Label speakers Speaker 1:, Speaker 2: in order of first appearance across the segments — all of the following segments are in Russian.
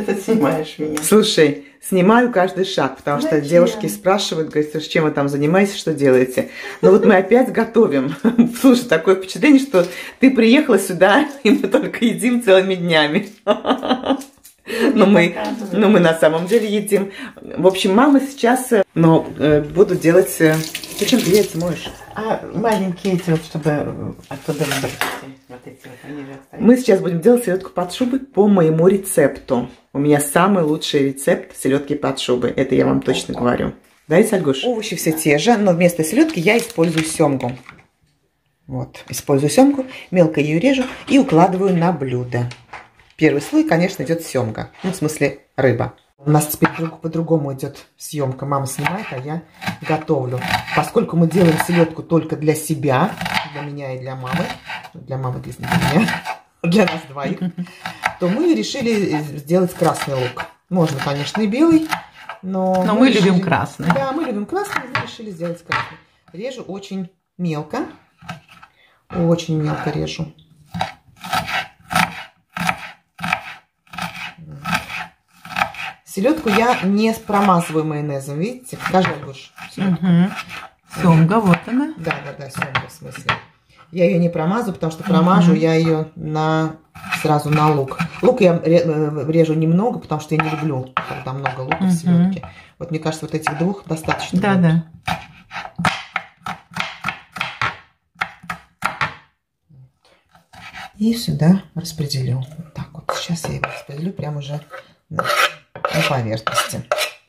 Speaker 1: ты снимаешь меня?
Speaker 2: Слушай, снимаю каждый шаг, потому что девушки спрашивают, говорят, чем вы там занимаетесь, что делаете. Но вот мы опять готовим. Слушай, такое впечатление, что ты приехала сюда, и мы только едим целыми днями. Но мы на самом деле едим. В общем, мама сейчас буду делать... Зачем ты яйца моешь?
Speaker 1: Маленькие эти вот, чтобы оттуда выбрать вот эти вот, они же остаются.
Speaker 2: Мы сейчас будем делать селедку под шубой по моему рецепту. У меня самый лучший рецепт селедки под шубой. Это я вам точно говорю. Да, Альгош? Овощи все те же, но вместо селедки я использую семгу. Вот, использую семгу, мелко ее режу и укладываю на блюдо. Первый слой, конечно, идет семга. Ну, в смысле, рыба. У нас теперь по-другому идет съемка. Мама снимает, а я готовлю. Поскольку мы делаем селедку только для себя, для меня и для мамы, для меня, для нас двоих, то мы решили сделать красный лук. Можно, конечно, и белый, но
Speaker 1: мы любим красный.
Speaker 2: Да, мы любим красный, мы решили сделать красный. Режу очень мелко. Очень мелко режу. Селедку я не промазываю майонезом, видите? Покажи, Альгош.
Speaker 1: Семга, вот она.
Speaker 2: Да, семга, в смысле. Я ее не промазываю, потому что промажу я ее сразу на лук. Лук я режу немного, потому что я не люблю, когда много лука в селедке. Вот мне кажется, вот этих двух достаточно.
Speaker 1: Да.
Speaker 2: И сюда распределю. Вот так вот. Сейчас я его распределю прямо уже на поверхности.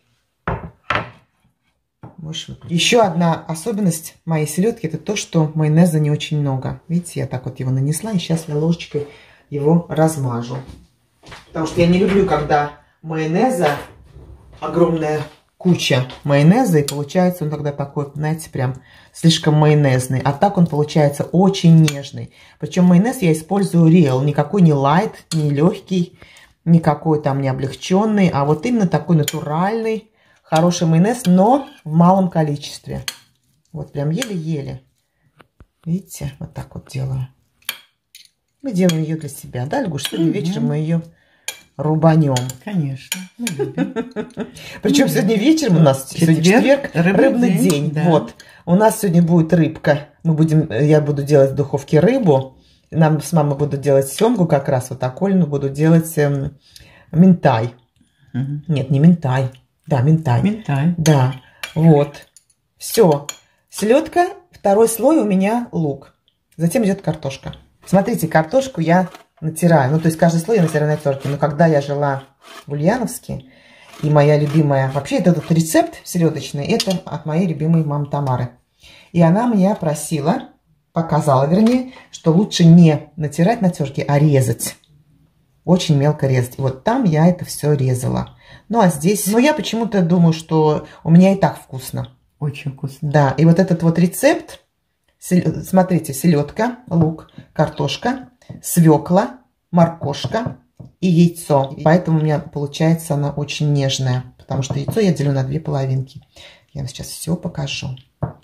Speaker 2: Еще одна особенность моей селедки — это то, что майонеза не очень много. Видите, я так вот его нанесла, и сейчас я ложечкой его размажу. Потому что я не люблю, когда майонеза, огромная куча майонеза, и получается он тогда такой, знаете, прям слишком майонезный. А так он получается очень нежный. Причем майонез я использую Real, никакой не light, не легкий, никакой там не облегченный, а вот именно такой натуральный, хороший майонез, но в малом количестве. Вот прям еле-еле. Видите, вот так вот делаю. Мы делаем ее для себя. Да, Альгуш, сегодня вечером мы ее рубанем.
Speaker 1: Конечно, мы любим.
Speaker 2: Причем сегодня вечером у нас сегодня четверг, рыбный день.
Speaker 1: Да.
Speaker 2: Вот. У нас сегодня будет рыбка. Я буду делать в духовке рыбу. Нам с мамой буду делать семгу как раз, вот Акольну буду делать минтай. Нет, не минтай. Да, минтай.
Speaker 1: Минтай.
Speaker 2: Да, вот. Все. Селедка, второй слой у меня лук. Затем идет картошка. Смотрите, картошку я натираю. Ну, то есть каждый слой я натираю на терке. Но когда я жила в Ульяновске, и моя любимая... Вообще, этот рецепт селедочный, это от моей любимой мамы Тамары. И она меня просила... Показала, вернее, что лучше не натирать на терке, а резать. Очень мелко резать. И вот там я это все резала. Ну, а здесь... Ну, я почему-то думаю, что у меня и так вкусно.
Speaker 1: Очень вкусно.
Speaker 2: Да, и вот этот вот рецепт. Смотрите, селедка, лук, картошка, свекла, моркошка и яйцо. И поэтому у меня получается она очень нежная. Потому что яйцо я делю на две половинки. Я вам сейчас все покажу.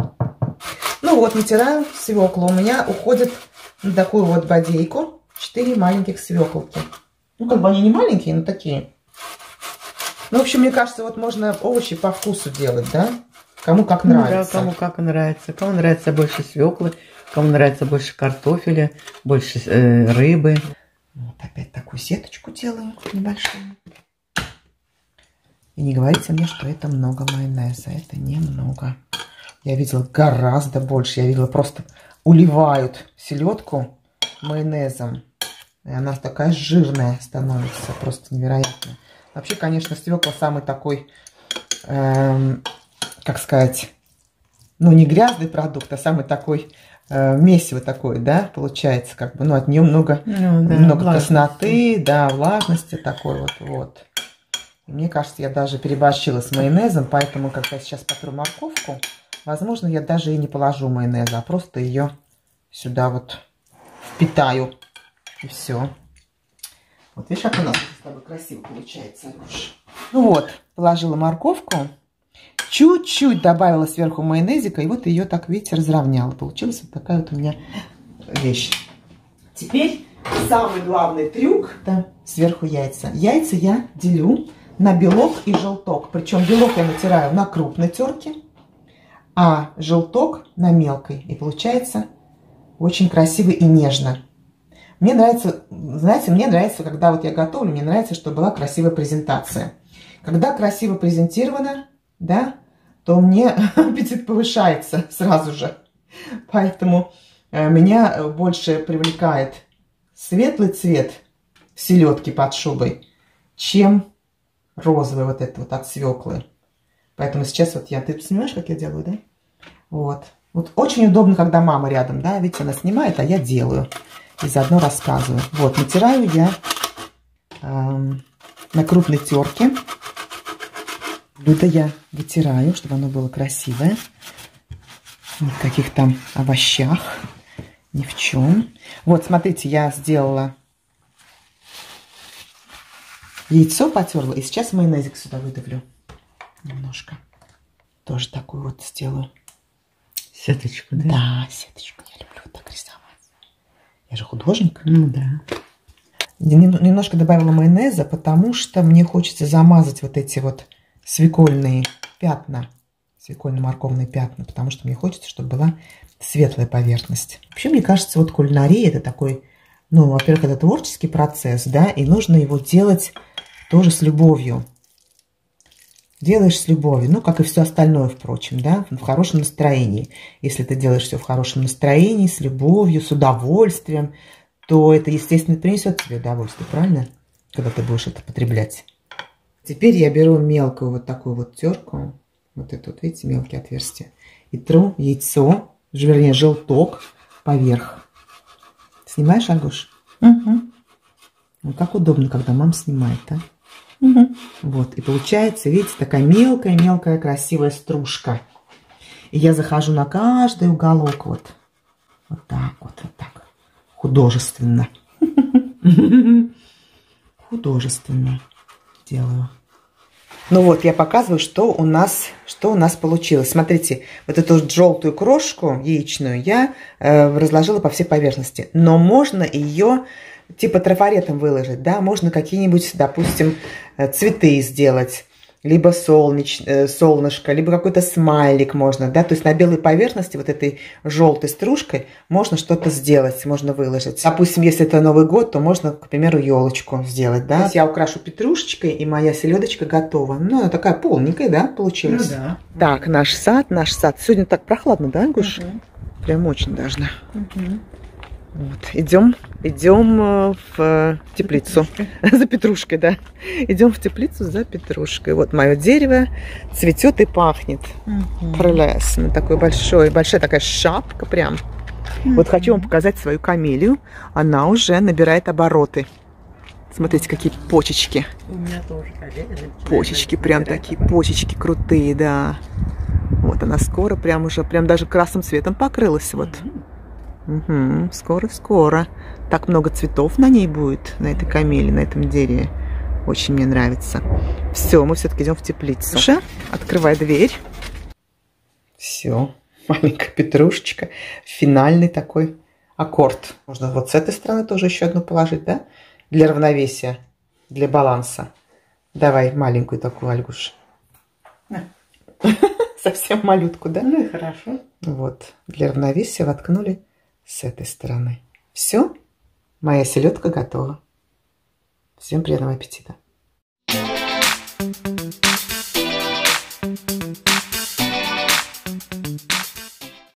Speaker 2: Ну вот, натираю свеклу. У меня уходит на такую вот бодейку 4 маленьких свеклки. Ну, как бы они не маленькие, но такие. Ну, в общем, мне кажется, вот можно овощи по вкусу делать, да? Кому как нравится.
Speaker 1: Да, кому как нравится. Кому нравится больше свеклы, кому нравится больше картофеля, больше рыбы.
Speaker 2: Вот опять такую сеточку делаю небольшую. И не говорите мне, что это много майонеза. Это немного. Я видела гораздо больше. Я видела, просто уливают селедку майонезом. И она такая жирная становится. Просто невероятно. Вообще, конечно, свекла самый такой, как сказать, ну, не грязный продукт, а самый такой месиво такое, да, получается, как бы, ну, от нее много, много тошноты, да, влажности такой вот. И мне кажется, я даже переборщила с майонезом, поэтому, когда я сейчас потру морковку, возможно, я даже и не положу майонеза, а просто ее сюда вот впитаю, и все. Вот видишь, как у нас с тобой красиво получается, Алёша. Ну вот, положила морковку, чуть-чуть добавила сверху майонезика, и вот ее так, видите, разровняла. Получилась вот такая вот у меня вещь. Теперь самый главный трюк, да, сверху яйца. Яйца я делю на белок и желток. Причем белок я натираю на крупной терке, а желток на мелкой. И получается очень красиво и нежно. Мне нравится, знаете, мне нравится, когда вот я готовлю, мне нравится, чтобы была красивая презентация. Когда красиво презентировано, да, то мне аппетит повышается сразу же. Поэтому меня больше привлекает светлый цвет селедки под шубой, чем розовый вот этот вот от свеклы. Поэтому сейчас вот ты понимаешь, как я делаю, да? Вот. Вот очень удобно, когда мама рядом, да, видите, она снимает, а я делаю. И заодно рассказываю. Вот, натираю я на крупной терке. Блюдо я вытираю, чтобы оно было красивое. Ни в каких там овощах, ни в чем. Вот, смотрите, я сделала яйцо, потерла. И сейчас майонезик сюда выдавлю. Немножко. Тоже такую вот сделаю.
Speaker 1: Сеточку, да?
Speaker 2: Да, сеточку. Я люблю вот так рисовать. Я же художник.
Speaker 1: Ну да.
Speaker 2: Немножко добавила майонеза, потому что мне хочется замазать вот эти вот свекольные пятна. Свекольно-морковные пятна. Потому что мне хочется, чтобы была светлая поверхность. Вообще, мне кажется, вот кулинария это такой, ну, во-первых, это творческий процесс, да, и нужно его делать тоже с любовью. Делаешь с любовью, ну, как и все остальное, впрочем, да, в хорошем настроении. Если ты делаешь все в хорошем настроении, с любовью, с удовольствием, то это, естественно, принесет тебе удовольствие, правильно? Когда ты будешь это потреблять. Теперь я беру мелкую вот такую вот терку, вот это вот, видите, мелкие отверстия, и тру яйцо, вернее, желток поверх. Снимаешь, Альгуш? Угу. Ну, как удобно, когда мама снимает, да? Угу. Вот, и получается, видите, такая мелкая-мелкая красивая стружка. И я захожу на каждый уголок вот. Вот так вот, вот так. Художественно. Художественно делаю. Ну вот, я показываю, что у нас получилось. Смотрите, вот эту вот желтую крошку яичную я разложила по всей поверхности. Но можно ее типа трафаретом выложить, да, можно какие-нибудь, допустим, цветы сделать, либо солнышко, либо какой-то смайлик можно, да, то есть на белой поверхности вот этой желтой стружкой можно что-то сделать, можно выложить. Допустим, если это Новый год, то можно, к примеру, елочку сделать, да. Сейчас я украшу петрушечкой, и моя селедочка готова. Ну, она такая полненькая, да, получилась? Ну, да. Так, наш сад. Сегодня так прохладно, да, Ангуш? Угу. Прям очень даже. Угу. Вот. Идем в теплицу. За петрушкой, да. Идем в теплицу за петрушкой. Вот мое дерево цветет и пахнет. Прелестно. Такая большая такая шапка прям. Вот хочу вам показать свою камелию. Она уже набирает обороты. Смотрите, какие почечки.
Speaker 1: У меня тоже камелия.
Speaker 2: Почечки прям такие, почечки крутые, да. Вот она скоро прям даже красным цветом покрылась. Вот. Угу, скоро. Так много цветов на ней будет, на этой камелии, на этом дереве. Очень мне нравится. Все, мы все-таки идем в теплицу. Слушай, открывай дверь. Все, маленькая петрушечка. Финальный такой аккорд. Можно вот с этой стороны тоже еще одну положить, да? Для равновесия, для баланса. Давай маленькую такую, Альгуш. Совсем малютку, да?
Speaker 1: Ну и хорошо.
Speaker 2: Вот, для равновесия воткнули с этой стороны. Все, моя селедка готова. Всем приятного аппетита.